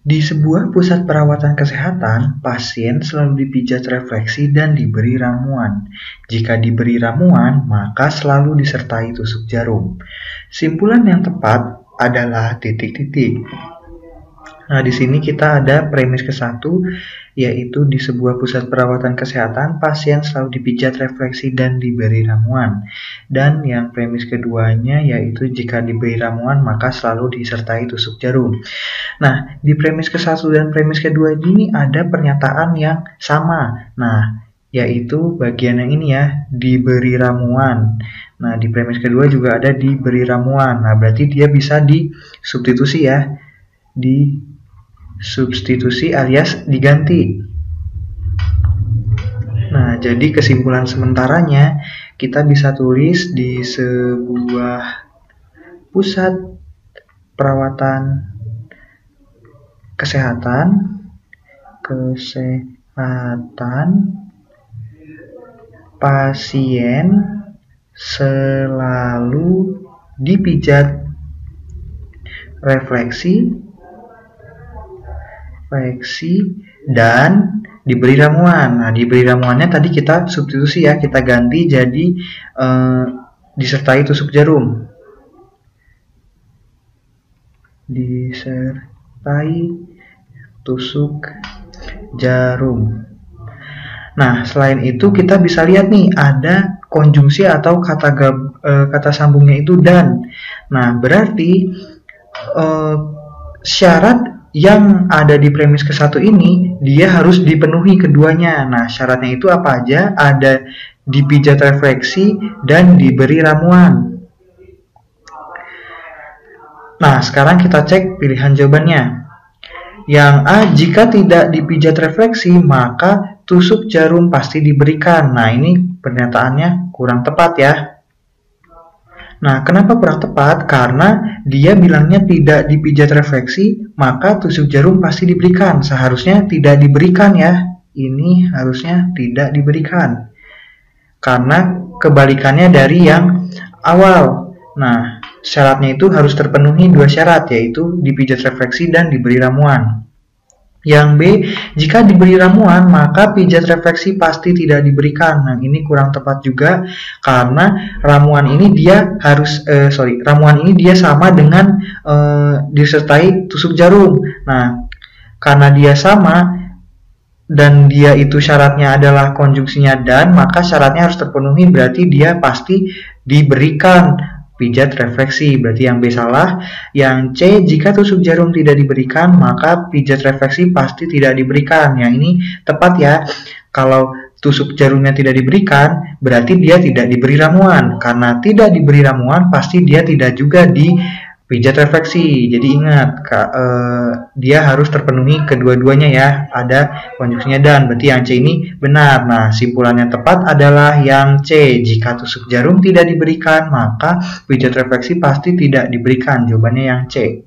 Di sebuah pusat perawatan kesehatan, pasien selalu dipijat refleksi dan diberi ramuan. Jika diberi ramuan, maka selalu disertai tusuk jarum. Simpulan yang tepat adalah titik-titik. Nah, di sini kita ada premis ke-1, yaitu di sebuah pusat perawatan kesehatan, pasien selalu dipijat refleksi dan diberi ramuan. Dan yang premis keduanya, yaitu jika diberi ramuan, maka selalu disertai tusuk jarum. Nah, di premis ke-1 dan premis kedua ini ada pernyataan yang sama. Nah, yaitu bagian yang ini ya, diberi ramuan. Nah, di premis kedua juga ada diberi ramuan. Nah, berarti dia bisa disubstitusi ya. Disubstitusi alias diganti. Nah, jadi kesimpulan sementaranya kita bisa tulis di sebuah pusat perawatan kesehatan pasien selalu dipijat refleksi dan diberi ramuan. Nah, diberi ramuannya tadi kita substitusi ya, kita ganti jadi disertai tusuk jarum. Disertai tusuk jarum. Nah, selain itu kita bisa lihat nih ada konjungsi atau kata sambungnya itu dan. Nah, berarti syarat yang ada di premis ke-1 ini dia harus dipenuhi keduanya. Nah, syaratnya itu apa aja? Ada dipijat refleksi dan diberi ramuan. Nah, sekarang kita cek pilihan jawabannya. Yang A, jika tidak dipijat refleksi, maka tusuk jarum pasti diberikan. Nah, ini pernyataannya kurang tepat ya. Nah, kenapa kurang tepat? Karena dia bilangnya tidak dipijat refleksi, maka tusuk jarum pasti diberikan. Seharusnya tidak diberikan ya. Ini harusnya tidak diberikan. Karena kebalikannya dari yang awal. Nah, syaratnya itu harus terpenuhi dua syarat, yaitu dipijat refleksi dan diberi ramuan. Yang B, jika diberi ramuan, maka pijat refleksi pasti tidak diberikan. Nah, ini kurang tepat juga karena ramuan ini dia ramuan ini dia sama dengan disertai tusuk jarum. Nah, karena dia sama dan dia itu syaratnya adalah konjungsinya dan, maka syaratnya harus terpenuhi, berarti dia pasti diberikan pijat refleksi. Berarti yang B salah. Yang C, jika tusuk jarum tidak diberikan, maka pijat refleksi pasti tidak diberikan. Yang ini tepat ya. Kalau tusuk jarumnya tidak diberikan, berarti dia tidak diberi ramuan. Karena tidak diberi ramuan, pasti dia tidak juga dipijat refleksi. Jadi ingat, dia harus terpenuhi kedua-duanya ya. Ada konjungsinya dan, berarti yang C ini benar. Nah, simpulannya tepat adalah yang C. Jika tusuk jarum tidak diberikan, maka pijat refleksi pasti tidak diberikan. Jawabannya yang C.